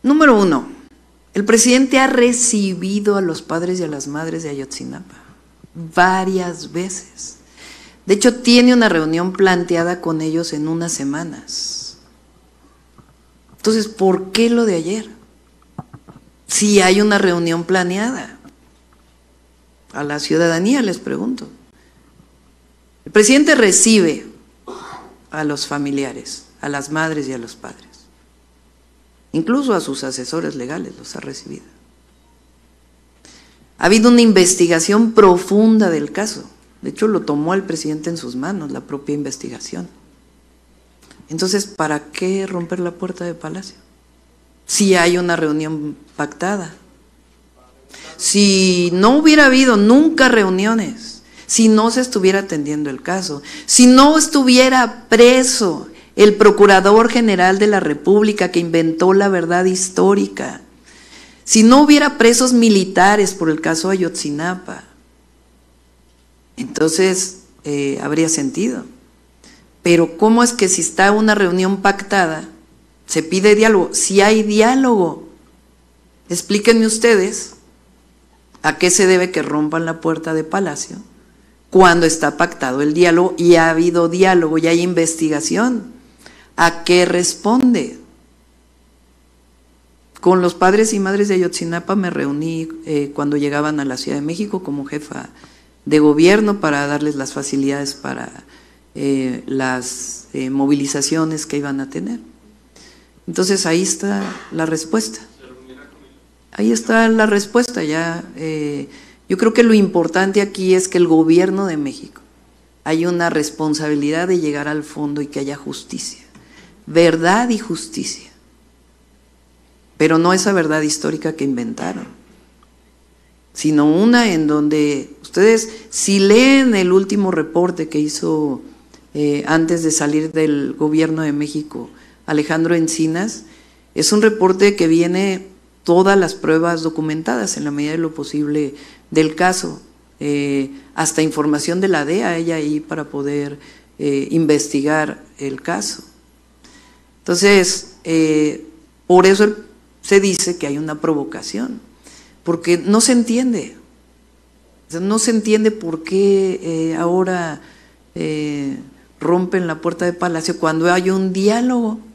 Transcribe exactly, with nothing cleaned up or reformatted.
Número uno, el presidente ha recibido a los padres y a las madres de Ayotzinapa varias veces. De hecho, tiene una reunión planteada con ellos en unas semanas. Entonces, ¿por qué lo de ayer? Si hay una reunión planeada. A la ciudadanía les pregunto. El presidente recibe a los familiares, a las madres y a los padres. Incluso a sus asesores legales los ha recibido. Ha habido una investigación profunda del caso. De hecho, lo tomó el presidente en sus manos, la propia investigación. Entonces, ¿para qué romper la puerta de Palacio? Si hay una reunión pactada. Si no hubiera habido nunca reuniones, si no se estuviera atendiendo el caso, si no estuviera preso el Procurador General de la República que inventó la verdad histórica, si no hubiera presos militares por el caso Ayotzinapa, entonces eh, habría sentido. Pero ¿cómo es que si está una reunión pactada, se pide diálogo? Si hay diálogo, explíquenme ustedes a qué se debe que rompan la puerta de Palacio cuando está pactado el diálogo y ha habido diálogo y hay investigación. ¿A qué responde? Con los padres y madres de Ayotzinapa me reuní eh, cuando llegaban a la Ciudad de México como jefa de gobierno para darles las facilidades para eh, las eh, movilizaciones que iban a tener. Entonces ahí está la respuesta. Ahí está la respuesta. Ya, eh, yo creo que lo importante aquí es que el gobierno de México haya una responsabilidad de llegar al fondo y que haya justicia. Verdad y justicia, pero no esa verdad histórica que inventaron, sino una en donde ustedes, si leen el último reporte que hizo eh, antes de salir del gobierno de México Alejandro Encinas, es un reporte que viene todas las pruebas documentadas en la medida de lo posible del caso, eh, hasta información de la D E A, ella ahí para poder eh, investigar el caso. Entonces, eh, por eso se dice que hay una provocación, porque no se entiende, o sea, no se entiende por qué eh, ahora eh, rompen la puerta de Palacio cuando hay un diálogo.